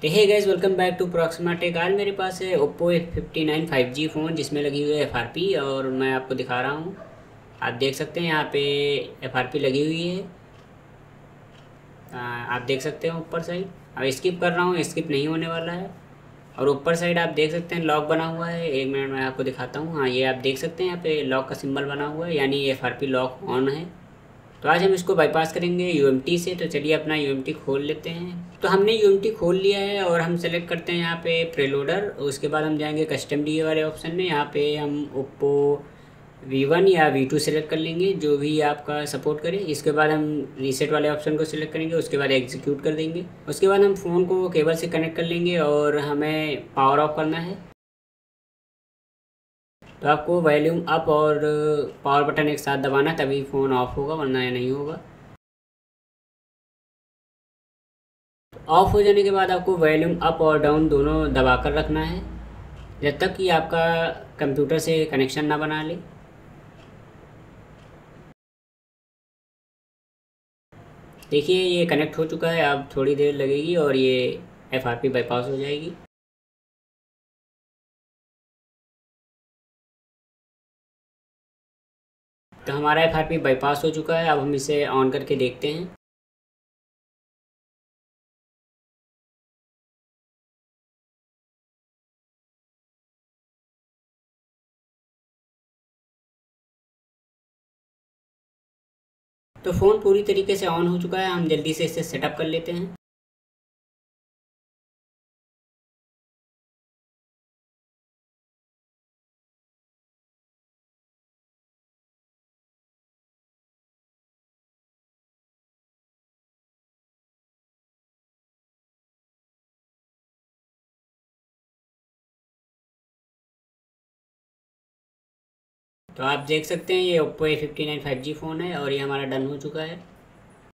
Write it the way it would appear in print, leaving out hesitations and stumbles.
तो hey guys, welcome back to Proxima Tech. आज मेरे पास है ओप्पो F59 5G फ़ोन जिसमें लगी हुई है FRP और मैं आपको दिखा रहा हूँ। आप देख सकते हैं यहाँ पे FRP लगी हुई है। आप देख सकते हैं ऊपर साइड। अब स्किप कर रहा हूँ, स्किप नहीं होने वाला है। और ऊपर साइड आप देख सकते हैं लॉक बना हुआ है। एक मिनट में आपको दिखाता हूँ। हाँ, ये आप देख सकते हैं यहाँ पे लॉक का सिंबल बना हुआ है, यानी FRP लॉक ऑन है। तो आज हम इसको बाईपास करेंगे यूएमटी से। तो चलिए अपना यूएमटी खोल लेते हैं। तो हमने यूएमटी खोल लिया है और हम सेलेक्ट करते हैं यहाँ पे प्रेलोडर। उसके बाद हम जाएंगे कस्टम डीए वाले ऑप्शन में। यहाँ पे हम ओप्पो V1 या V2 सेलेक्ट कर लेंगे, जो भी आपका सपोर्ट करे। इसके बाद हम रीसेट वाले ऑप्शन को सिलेक्ट करेंगे, उसके बाद एग्जीक्यूट कर देंगे। उसके बाद हम फ़ोन को केबल से कनेक्ट कर लेंगे और हमें पावर ऑफ करना है। तो आपको वॉल्यूम अप और पावर बटन एक साथ दबाना, तभी फ़ोन ऑफ होगा, वरना ये नहीं होगा। ऑफ हो जाने के बाद आपको वॉल्यूम अप और डाउन दोनों दबा कर रखना है, जब तक कि आपका कंप्यूटर से कनेक्शन ना बना ले। देखिए ये कनेक्ट हो चुका है। अब थोड़ी देर लगेगी और ये FRP बाईपास हो जाएगी। तो हमारा FRP बाईपास हो चुका है। अब हम इसे ऑन करके देखते हैं। तो फ़ोन पूरी तरीके से ऑन हो चुका है। हम जल्दी से इसे सेटअप कर लेते हैं। तो आप देख सकते हैं ये ओप्पो A59 5G फ़ोन है और ये हमारा डन हो चुका है।